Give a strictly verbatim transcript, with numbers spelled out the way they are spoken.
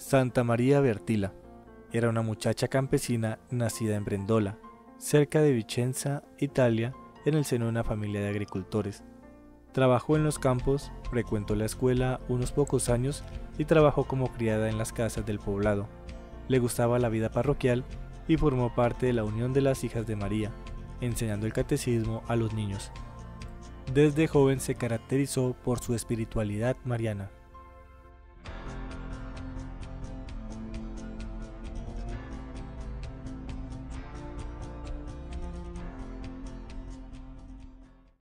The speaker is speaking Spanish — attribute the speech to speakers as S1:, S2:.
S1: Santa María Bertila era una muchacha campesina nacida en Brendola, cerca de Vicenza, Italia, en el seno de una familia de agricultores. Trabajó en los campos, frecuentó la escuela unos pocos años y trabajó como criada en las casas del poblado. Le gustaba la vida parroquial y formó parte de la Unión de las Hijas de María, enseñando el catecismo a los niños. Desde joven se caracterizó por su espiritualidad mariana.